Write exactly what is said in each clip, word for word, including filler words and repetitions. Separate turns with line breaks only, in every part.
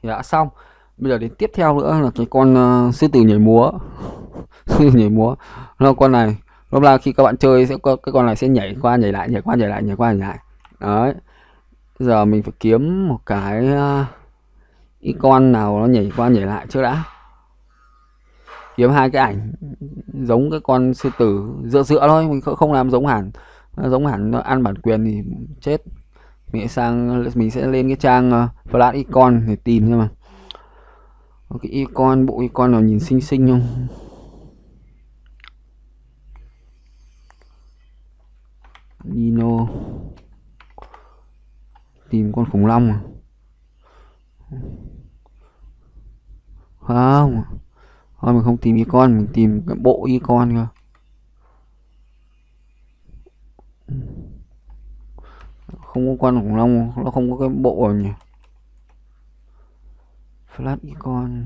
thì đã xong. Bây giờ đến tiếp theo nữa là cái con uh, sư tử nhảy múa. Sư tử nhảy múa là con này, lúc là khi các bạn chơi sẽ có cái con này sẽ nhảy qua nhảy lại nhảy qua nhảy lại nhảy qua nhảy lại. Đấy, giờ mình phải kiếm một cái uh, icon nào nó nhảy qua nhảy lại trước đã. Kiếm hai cái ảnh giống cái con sư tử dựa dựa thôi, mình không làm giống hẳn. Giống hẳn nó ăn bản quyền thì chết. Mình sẽ sang mình sẽ lên cái trang uh, flash icon để tìm xem mà có cái icon, bộ icon nào nhìn xinh xinh không. Dino, tìm con khủng long à? Không, thôi mình không tìm icon, mình tìm cái bộ icon cơ. Không có con khủng long, nó không có cái bộ rồi nhỉ. Flash icon.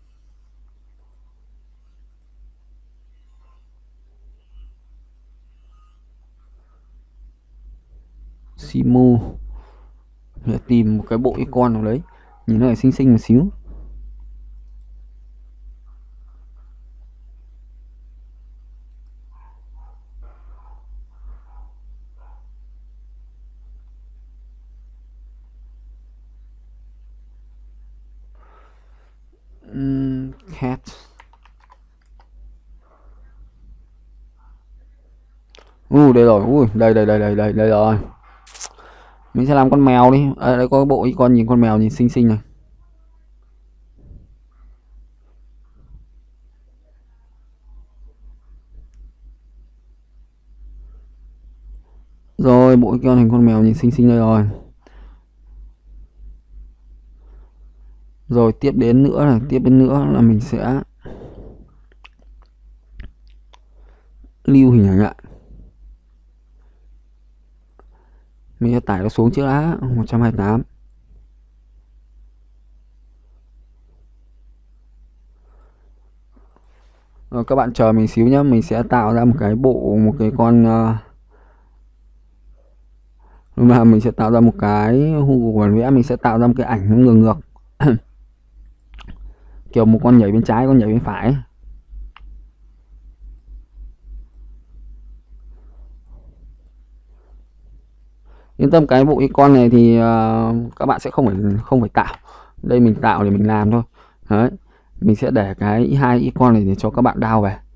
Simu. Để tìm một cái bộ icon nào đấy nhìn nó phải xinh xinh một xíu. Uhm, cat. U uh, đây rồi, ui đây đây đây đây đây đây rồi. Mình sẽ làm con mèo đi. À, đây có cái bộ icon nhìn con mèo nhìn xinh xinh này. Rồi bộ icon hình con mèo nhìn xinh xinh đây rồi. Rồi tiếp đến nữa là tiếp đến nữa là mình sẽ lưu hình ảnh lại. Mình sẽ tải nó xuống trước đã. Một trăm hai mươi tám. Rồi các bạn chờ mình xíu nhé. Mình sẽ tạo ra một cái bộ, một cái con uh, nhưng mà mình sẽ tạo ra một cái khu bản vẽ. Mình sẽ tạo ra một cái ảnh nó ngược ngược kiểu một con nhảy bên trái, con nhảy bên phải. Yên tâm, cái bộ icon này thì uh, các bạn sẽ không phải không phải tạo. Đây mình tạo để mình làm thôi. Đấy, mình sẽ để cái hai icon này để cho các bạn download về.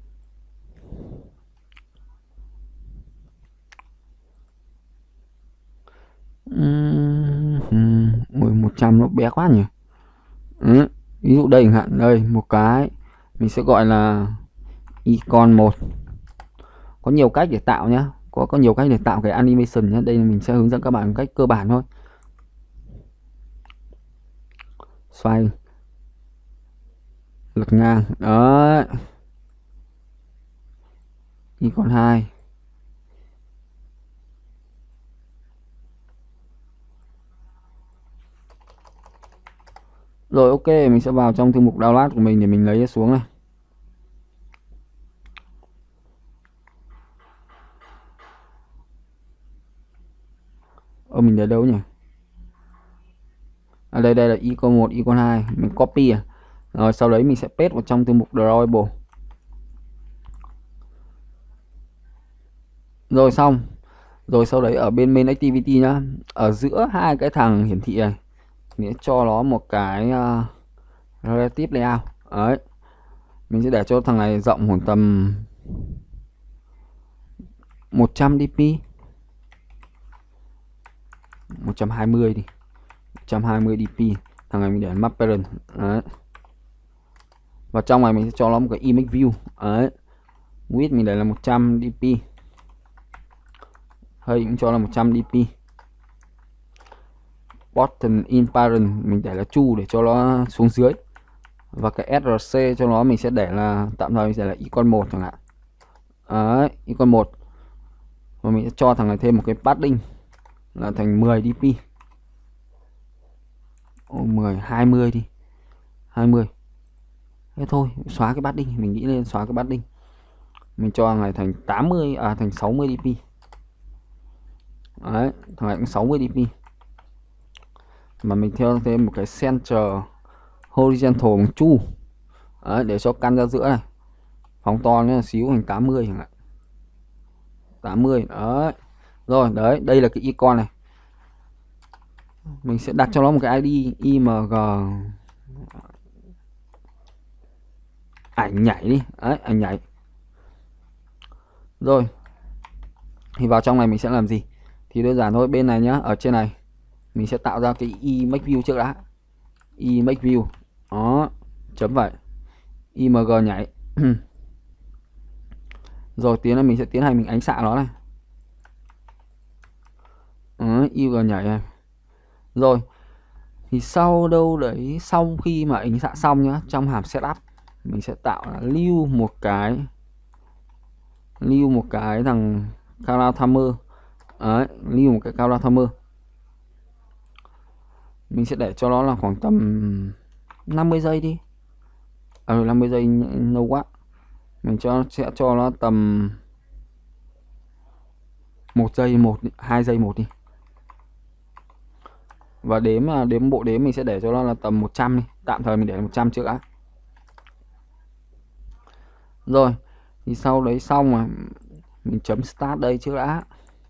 Ui, một trăm nó bé quá nhỉ. Ừ, ví dụ đây chẳng hạn, đây một cái mình sẽ gọi là icon một. Có nhiều cách để tạo nhá, có có nhiều cách để tạo cái animation nhé. Đây là mình sẽ hướng dẫn các bạn một cách cơ bản thôi. Xoay, lật ngang, đó. Icon hai. Rồi ok, mình sẽ vào trong thư mục download của mình để mình lấy xuống này. Ờ mình để đâu nhỉ? À đây đây là icon một, icon hai, mình copy à. Rồi sau đấy mình sẽ paste vào trong thư mục drawable. Rồi xong. Rồi sau đấy ở bên main activity nhá, ở giữa hai cái thằng hiển thị này mình sẽ cho nó một cái uh, relative layout. Đấy, mình sẽ để cho thằng này rộng khoảng tầm một trăm dp, một trăm hai mươi đi, một trăm hai mươi dp. Thằng này mình để map parent. Đấy, và trong này mình sẽ cho nó một cái image view. Đấy, width mình để là một trăm dp, hơi cũng cho là một trăm dp. Button in parent mình để là chu để cho nó xuống dưới, và cái ét rờ xê cho nó mình sẽ để là tạm thời mình sẽ là icon một chẳng hạn. Đấy, icon một. Và mình sẽ cho thằng này thêm một cái padding là thành mười dp. Ồ, mười, hai mươi đi, hai mươi. Thế thôi, xóa cái padding, mình nghĩ lên xóa cái padding. Mình cho thằng này thành tám mươi, à thành sáu mươi dp. Đấy, thằng này cũng sáu mươi dp. Mà mình theo thêm một cái center horizontal bằng chu. Đấy, để cho căn ra giữa này, phóng to nó xíu thành tám mươi chẳng hạn, tám mươi. Đấy rồi, đấy đây là cái icon này, mình sẽ đặt cho nó một cái i đê img ảnh nhảy đi. Đấy, ảnh nhảy. Rồi thì vào trong này mình sẽ làm gì thì đơn giản thôi. Bên này nhá, ở trên này mình sẽ tạo ra cái image view trước đã. Image view đó, chấm vậy, img nhảy. Rồi tiến là mình sẽ tiến hành mình ánh xạ nó này. Đó, img nhảy này. Rồi thì sau đâu đấy, sau khi mà ánh xạ xong nhá, trong hàm setup mình sẽ tạo là lưu một cái lưu một cái thằng color timer. Đấy, lưu một cái color timer. Mình sẽ để cho nó là khoảng tầm năm mươi giây đi. Ờ, năm mươi giây lâu quá. Mình cho sẽ cho nó tầm một giây một, hai giây một đi. Và đếm là đếm bộ đếm mình sẽ để cho nó là tầm một trăm đi. Tạm thời mình để một trăm trước đã. Rồi, thì sau đấy xong mà mình chấm start đây trước đã.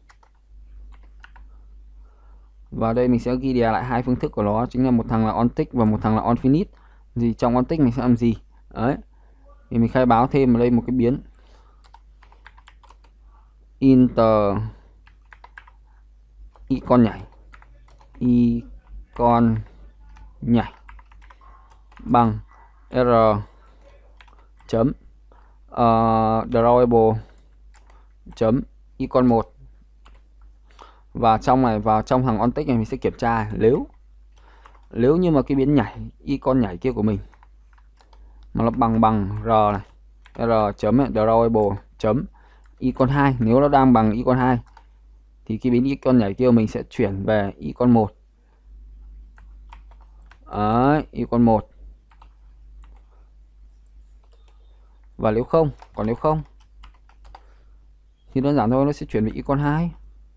Và đây mình sẽ ghi đè lại hai phương thức của nó, chính là một thằng là onTick và một thằng là onFinish. Thì trong onTick mình sẽ làm gì? Đấy. Thì mình khai báo thêm ở đây một cái biến inter icon nhảy, icon nhảy bằng r chấm uh, drawable chấm icon một. Và trong này, vào trong thằng onTick này mình sẽ kiểm tra nếu nếu như mà cái biến nhảy icon nhảy kia của mình mà nó bằng bằng r này, r chấm drawable chấm icon hai, nếu nó đang bằng icon hai thì cái biến icon nhảy kia mình sẽ chuyển về icon một. Đấy, icon một. Và nếu không, còn nếu không thì đơn giản thôi, nó sẽ chuyển về icon hai.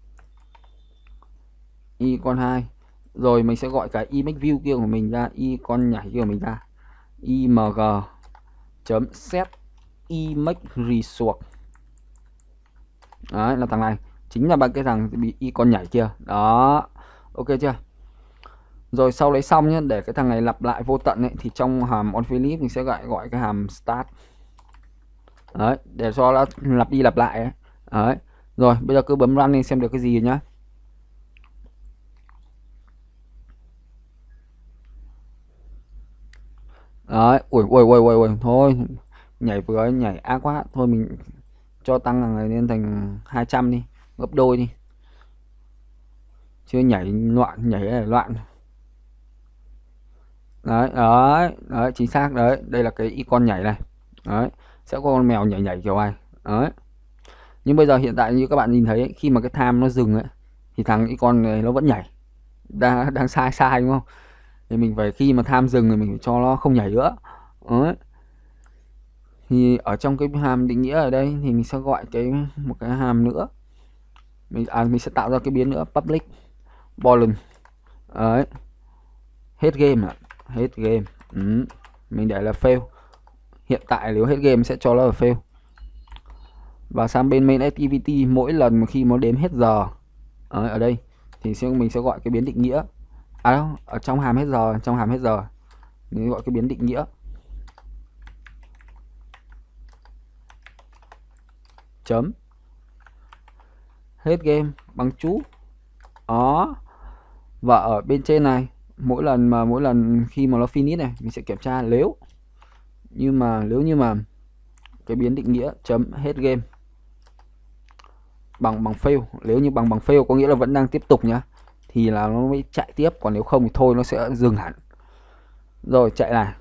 Icon hai. Rồi mình sẽ gọi cái image view kia của mình ra, icon nhảy kia của mình ra, img chấm set image resource. Đấy, là thằng này chính là bằng cái thằng bị icon nhảy kia. Đó, ok chưa? Rồi sau đấy xong nhé, để cái thằng này lặp lại vô tận ấy, thì trong hàm onFinish mình sẽ gọi gọi cái hàm start. Đấy, để cho nó lặp đi lặp lại ấy. Đấy. Rồi bây giờ cứ bấm run lên xem được cái gì nhá. Đấy, ui ui ui ui ui thôi, nhảy vừa nhảy ác quá, thôi mình cho tăng thằng này lên thành hai trăm đi, gấp đôi đi. Chưa nhảy loạn, nhảy này loạn. Đấy, đấy, đấy, chính xác đấy, đây là cái icon nhảy này. Đấy, sẽ có con mèo nhảy nhảy kiểu này. Đấy. Nhưng bây giờ hiện tại như các bạn nhìn thấy ấy, khi mà cái time nó dừng ấy thì thằng icon này nó vẫn nhảy. Đang đang sai sai đúng không? Thì mình phải khi mà time dừng thì mình phải cho nó không nhảy nữa. Đấy. Thì ở trong cái hàm định nghĩa ở đây thì mình sẽ gọi cái một cái hàm nữa. Mình à, mình sẽ tạo ra cái biến nữa, public boolean. Đấy. Hết game ạ. Hết game. Ừ. Mình để là fail. Hiện tại nếu hết game sẽ cho nó là fail. Và sang bên main activity, mỗi lần mà khi nó đếm hết giờ ở, ở đây thì sẽ mình sẽ gọi cái biến định nghĩa. À đâu, ở trong hàm hết giờ, trong hàm hết giờ mình gọi cái biến định nghĩa chấm hết game bằng chú. Đó. Và ở bên trên này, mỗi lần mà mỗi lần khi mà nó finish này, mình sẽ kiểm tra nếu nhưng mà nếu như mà cái biến định nghĩa chấm hết game bằng bằng fail, nếu như bằng bằng fail có nghĩa là vẫn đang tiếp tục nhá, thì là nó mới chạy tiếp, còn nếu không thì thôi nó sẽ dừng hẳn. Rồi chạy này.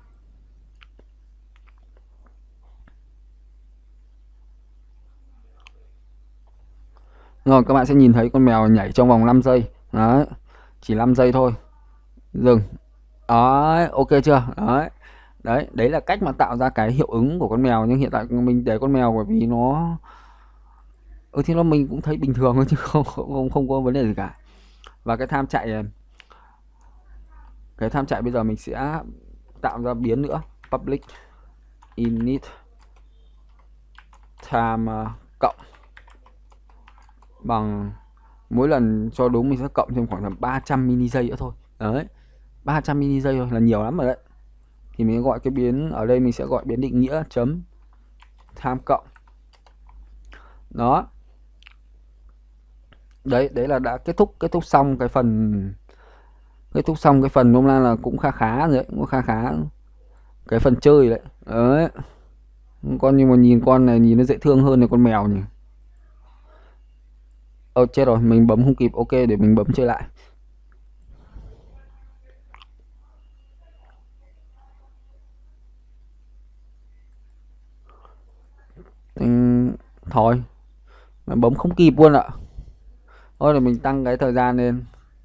Rồi các bạn sẽ nhìn thấy con mèo nhảy trong vòng năm giây. Đấy, chỉ năm giây thôi. Dừng. Đấy, ok chưa? Đấy. Đấy, đấy là cách mà tạo ra cái hiệu ứng của con mèo. Nhưng hiện tại mình để con mèo bởi vì nó ừ thì nó mình cũng thấy bình thường thôi chứ không không không có vấn đề gì cả. Và cái tham chạy cái tham chạy bây giờ mình sẽ tạo ra biến nữa, public init time uh, cộng bằng mỗi lần cho đúng mình sẽ cộng thêm khoảng tầm ba trăm mini giây nữa thôi. Đấy, ba trăm mini giây thôi là nhiều lắm rồi đấy. Thì mình gọi cái biến ở đây, mình sẽ gọi biến định nghĩa chấm time cộng. Đó. Đấy, đấy là đã kết thúc kết thúc xong cái phần kết thúc xong cái phần nôm na là cũng khá khá rồi đấy, cũng khá khá cái phần chơi đấy. Đấy. Con nhưng mà nhìn con này nhìn nó dễ thương hơn là con mèo nhỉ. Ờ chết rồi, mình bấm không kịp. Ok, để mình bấm chơi lại. Uhm, thôi mà bấm không kịp luôn ạ. Thôi để mình tăng cái thời gian lên.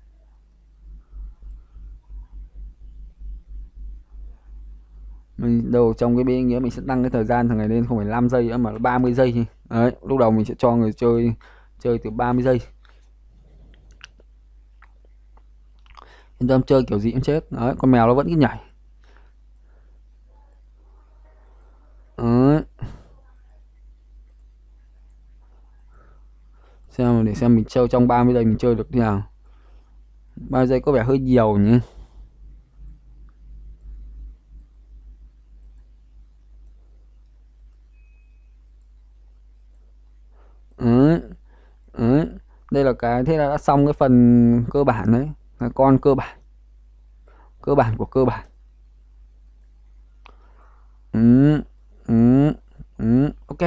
Mình đầu trong cái bên nghĩa mình sẽ tăng cái thời gian thằng này lên không phải năm giây nữa mà là ba mươi giây. Đấy, lúc đầu mình sẽ cho người chơi chơi từ ba mươi giây. Yên tâm, chơi kiểu gì cũng chết. Đấy, con mèo nó vẫn cứ nhảy. Đấy. Xem để xem mình chơi trong ba mươi giây mình chơi được thế nào. ba mươi giây có vẻ hơi nhiều nhỉ. Đấy. Đấy. Đây là cái thế là đã xong cái phần cơ bản đấy, là con cơ bản cơ bản của cơ bản. Ừ, ừ, ừ, ok.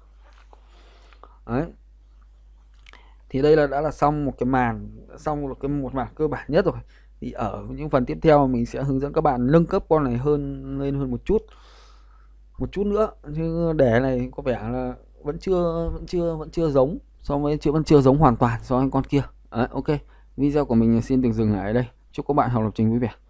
Đấy. Thì đây là đã là xong một cái màn, đã xong một cái một màn cơ bản nhất rồi. Thì ở những phần tiếp theo mình sẽ hướng dẫn các bạn nâng cấp con này hơn lên hơn một chút một chút nữa, chứ để này có vẻ là vẫn chưa vẫn chưa vẫn chưa giống so với chưa vẫn chưa giống hoàn toàn so với con kia. Đấy, ok. Video của mình xin được dừng lại ở đây. Chúc các bạn học lập trình vui vẻ.